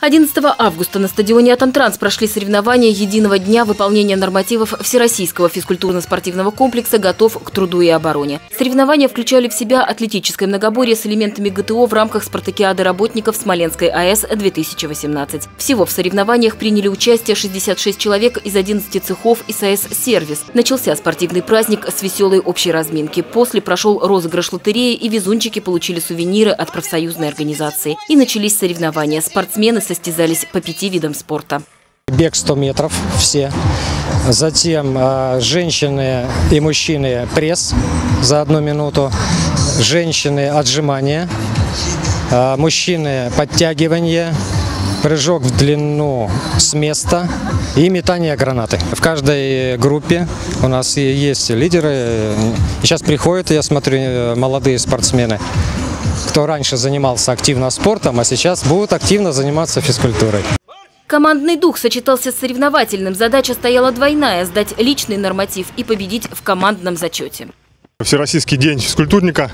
11 августа на стадионе «Атомтранс» прошли соревнования единого дня выполнения нормативов Всероссийского физкультурно-спортивного комплекса «Готов к труду и обороне». Соревнования включали в себя атлетическое многоборье с элементами ГТО в рамках спартакиады работников Смоленской АЭС-2018. Всего в соревнованиях приняли участие 66 человек из 11 цехов ИСАЭС «Сервис». Начался спортивный праздник с веселой общей разминки. После прошел розыгрыш лотереи, и везунчики получили сувениры от профсоюзной организации. И начались соревнования. Спортсмены состязались по 5 видам спорта. Бег 100 метров все. Затем женщины и мужчины пресс за 1 минуту. Женщины отжимания. Мужчины подтягивания. Прыжок в длину с места и метание гранаты. В каждой группе у нас есть лидеры. Сейчас приходят, я смотрю, молодые спортсмены, кто раньше занимался активно спортом, а сейчас будут активно заниматься физкультурой. Командный дух сочетался с соревновательным. Задача стояла двойная – сдать личный норматив и победить в командном зачете. Всероссийский день физкультурника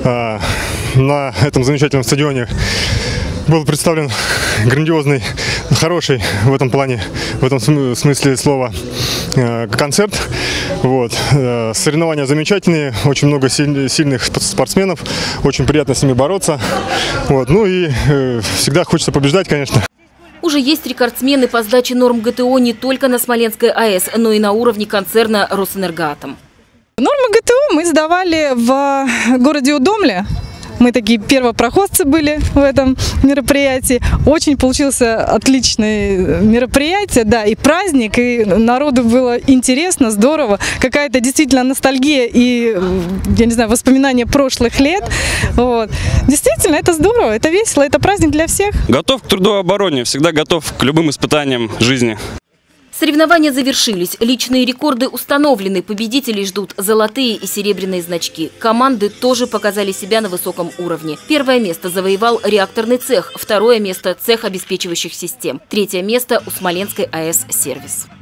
на этом замечательном стадионе был представлен грандиозный, хороший в этом плане, в этом смысле слова, концерт. Соревнования замечательные, очень много сильных спортсменов, очень приятно с ними бороться. Ну и всегда хочется побеждать, конечно. Уже есть рекордсмены по сдаче норм ГТО не только на Смоленской АЭС, но и на уровне концерна «Росэнергоатом». Нормы ГТО мы сдавали в городе Удомле. Мы такие первопроходцы были в этом мероприятии. Очень получился отличное мероприятие, да, и праздник, и народу было интересно, здорово. Какая-то действительно ностальгия и, я не знаю, воспоминания прошлых лет. Действительно, это здорово, это весело, это праздник для всех. Готов к труду и обороне, всегда готов к любым испытаниям жизни. Соревнования завершились. Личные рекорды установлены. Победителей ждут золотые и серебряные значки. Команды тоже показали себя на высоком уровне. 1-е место завоевал реакторный цех, 2-е место – цех обеспечивающих систем, 3-е место у Смоленской АЭС «Сервис».